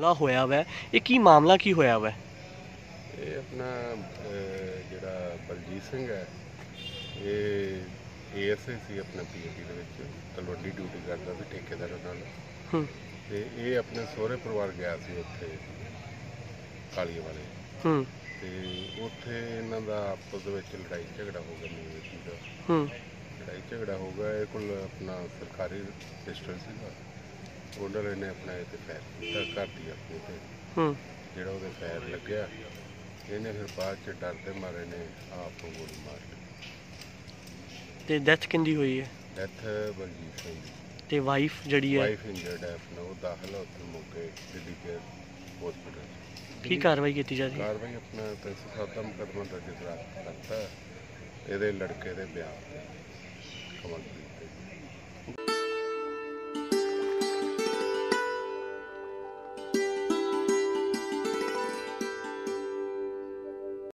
ਹਮਲਾ ਹੋਇਆ ਵਾ, ਇਹ ਕੀ ਮਾਮਲਾ ਕੀ ਹੋਇਆ ਵਾ? ਇਹ ਆਪਣਾ ਜਿਹੜਾ ਬਲਜੀਤ ਸਿੰਘ ਹੈ, ਇਹ ਏਐਸਆਈ ਸੀ ਆਪਣਾ ਪੀਏਟੀ ਦੇ ਵਿੱਚ, ਤਲਵੰਡੀ ਡਿਊਟੀ ਕਰਦਾ ਸੀ ਠੇਕੇਦਾਰਾਂ ਨਾਲ। ਤੇ ਇਹ ਆਪਣੇ ਸਹੁਰੇ ਪਰਿਵਾਰ ਗਿਆ ਸੀ ਉੱਥੇ ਕਾਲੀਏ ਵਾਲੇ, ਤੇ ਉੱਥੇ ਇਹਨਾਂ ਦਾ ਆਪਸ ਦੇ ਵਿੱਚ ਲੜਾਈ ਝਗੜਾ ਹੋ ਗਿਆ। ਮੀਵੀ ਦਾ ਲੜਾਈ ਝਗੜਾ ਹੋ ਗਿਆ। ਇਹ ਕੋਲ ਆਪਣਾ ਸਰਕਾਰੀ ਪਿਸਟਲ ਸੀਗਾ, ਉਹਨਾਂ ਨੇ ਆਪਣਾ ਇਹ 'ਤੇ ਫਾਇਰ ਕੀਤਾ ਘਰ ਦੀ ਆਪਣੇ 'ਤੇ। ਜਿਹੜਾ ਉਹਦੇ ਫਾਇਰ ਲੱਗਿਆ, ਇਹਨੇ ਫਿਰ ਬਾਅਦ 'ਚ ਡਰਦੇ ਮਾਰੇ ਨੇ ਆਪ ਨੂੰ ਗੋਲੀ ਮਾਰ ਲਈ। ਤੇ ਡੈਥ ਕਿੰਦੀ ਹੋਈ ਹੈ? ਡੈਥ ਬਲਜੀਤ ਸਿੰਘ ਦੀ। ਤੇ ਵਾਈਫ ਜਿਹੜੀ ਹੈ? ਵਾਈਫ ਇੰਜਰਡ ਹੈ ਆਪਣਾ, ਉਹ ਦਾਖਲ ਹੈ ਉੱਥੇ ਮੌਕੇ ਦਿੱਲੀ ਕੇ ਹਸਪੀਟਲ। ਕੀ ਕਾਰਵਾਈ ਕੀਤੀ ਜਾ ਰਹੀ ਹੈ? ਕਾਰਵਾਈ ਆਪਣਾ 307 ਦਾ ਮੁਕੱਦਮਾ ਦਰਜ ਕਰਤਾ ਇਹਦੇ ਲੜਕੇ ਦੇ ਬਿਆਨ ਤੇ, ਕਮਲਪ੍ਰੀਤ ਤੇ।